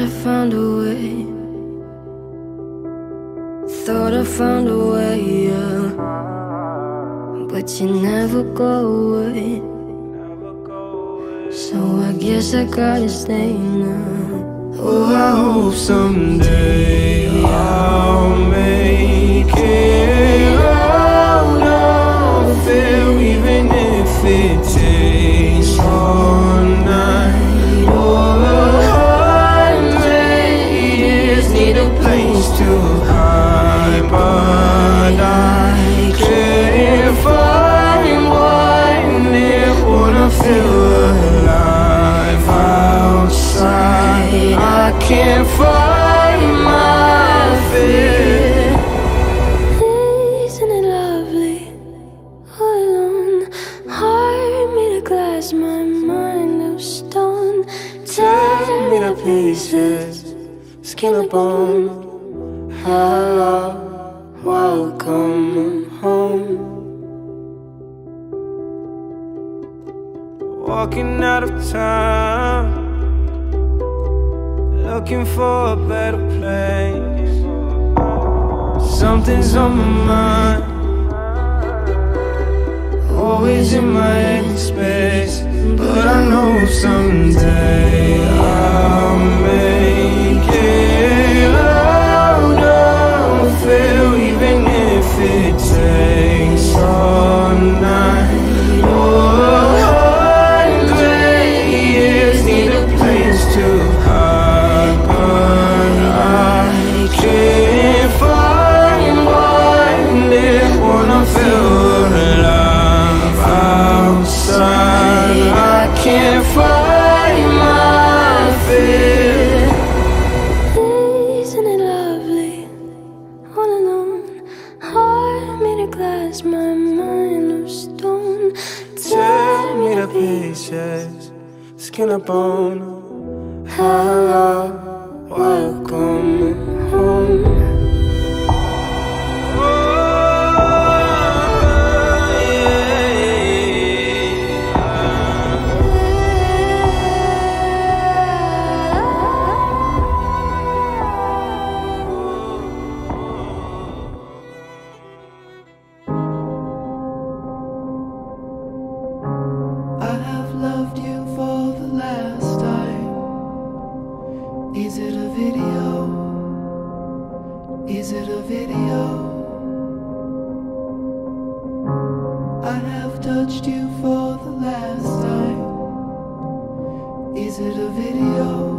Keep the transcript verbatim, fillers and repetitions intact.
I found a way. Thought I found a way, yeah. But you never go away. So I guess I gotta stay now. Oh, I hope someday I'll make it out of there, even if it takes all night or a hundred years. Need a place to hide, but I can't find one there. Wanna feel alive outside. I can't find my fear. Isn't it lovely? All alone, heart made of glass, my mind of stone. Tear me to pieces, skin and bone. Hello, welcome home. Walking out of town, looking for a better place. Something's on my mind, always in my headspace. But I know someday I'll make it out of there, even if it takes all night or a hundred years. Need a place to hide, but I can't find one there. Wanna feel alive outside. I can't find my fear. Isn't it lovely? All alone, heart made of glass, my mind of stone. Tear me to pieces, skin and bone. Hello, welcome home. I have loved you for the last time. Is it a video? Is it a video? I have touched you for the last time. Is it a video?